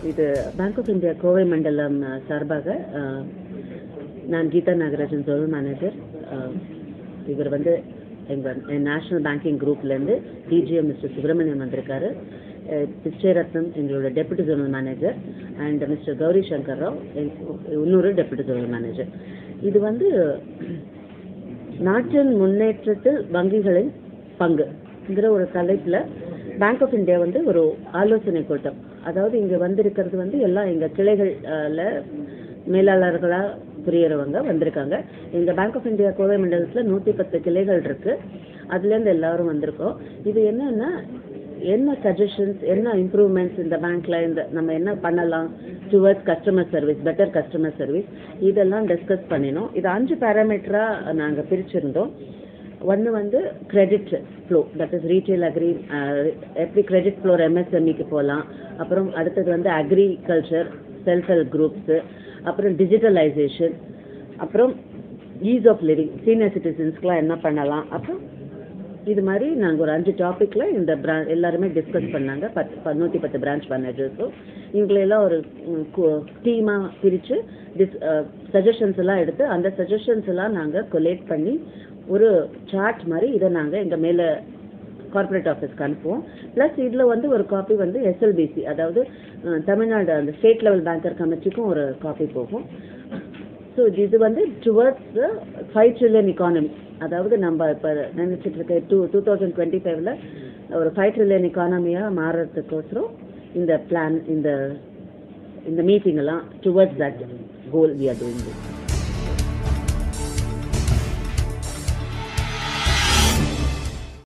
இது bank of India Kovai மண்டலம் சார்பாக நான் கீதா நாகராஜன் ஜோனல் மேனேஜர். இவர் வந்து எங்கள் நேஷனல் பேங்கிங் குரூப்லேருந்து டிஜிஎம் மிஸ்டர் சுப்பிரமணியம் வந்திருக்காரு. பிச்சைரத்னம் எங்களோட deputy zonal manager and mister Gowri Shankar Rao இன்னொரு டெபுட்டி ஜோனல் மேனேஜர். இது வந்து நாட்டின் முன்னேற்றத்தில் வங்கிகளின் பங்குங்கிற ஒரு தலைப்பில் பேங்க் ஆஃப் இந்தியா வந்து ஒரு ஆலோசனை கூட்டம், அதாவது இங்கே வந்திருக்கிறது வந்து எல்லாம் எங்கள் கிளைகளில் மேலாளர்களாக புரியறவங்க வந்திருக்காங்க. எங்கள் பேங்க் ஆஃப் இந்தியா கோவை மண்டலத்தில் 110 கிளைகள் இருக்குது. அதுலேருந்து எல்லாரும் வந்திருக்கோம். இது என்னன்னா என்ன சஜஷன்ஸ், என்ன இம்ப்ரூவ்மெண்ட்ஸ் இந்த பேங்க்ல நம்ம என்ன பண்ணலாம் towards customer service, better customer service, இதெல்லாம் டிஸ்கஸ் பண்ணினோம். இது 5 பேராமீட்டராக நாங்கள் பிரிச்சிருந்தோம். ஒன்று வந்து credit flow, that is retail agri, எப்படி கிரெடிட் ஃப்ளோ எம்எஸ்எம்இக்கு போகலாம். அப்புறம் அடுத்தது வந்து அக்ரிகல்ச்சர், செல்ஃப் ஹெல்ப் குரூப்ஸு, அப்புறம் டிஜிட்டலைசேஷன், அப்புறம் ஈஸ் ஆஃப் லிவிங், சீனியர் சிட்டிசன்ஸ்க்குலாம் என்ன பண்ணலாம். அப்புறம் இது மாதிரி நாங்கள் ஒரு 5 டாப்பிக்கில் இந்த எல்லாருமே டிஸ்கஸ் பண்ணாங்க. 110 பிரான்ச் மேனேஜர்ஸும் இவங்களெல்லாம் ஒரு டீமாக பிரித்து சஜஷன்ஸ் எல்லாம் எடுத்து அந்த சஜஷன்ஸ் எல்லாம் நாங்கள் கொலேட் பண்ணி ஒரு சார்ட் மாதிரி இதை நாங்கள் எங்கள் மேலே கார்பரேட் ஆஃபீஸ்க்கு அனுப்புவோம். ப்ளஸ் இதில் வந்து ஒரு காப்பி வந்து எஸ்எல்பிசி, அதாவது தமிழ்நாடு அந்த ஸ்டேட் லெவல் பேங்கர் கமிட்டிக்கும் ஒரு காப்பி போகும். ஸோ இது வந்து டுவர்ட்ஸ் 5 trillion economy, அதாவது நம்ம இப்போ நினச்சிட்டு இருக்க 2025ல் ஒரு 5 trillion economy-யாக மாறுறதுக்கோசரம் இந்த பிளான், இந்த மீட்டிங் எல்லாம் towards that goal we are doing this.